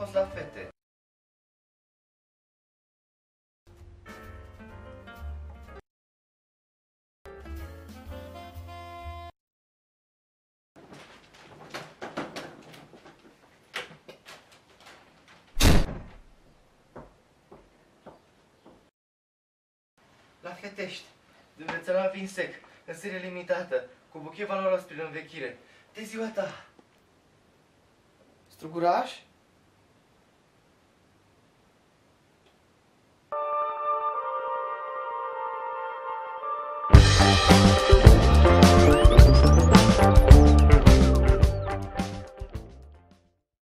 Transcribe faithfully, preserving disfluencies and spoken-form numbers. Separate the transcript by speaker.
Speaker 1: fost la fete. La Fetești, de vețelan vin sec, în serie limitată, cu buchet valoros prin învechire. De ziua ta! Struguraș?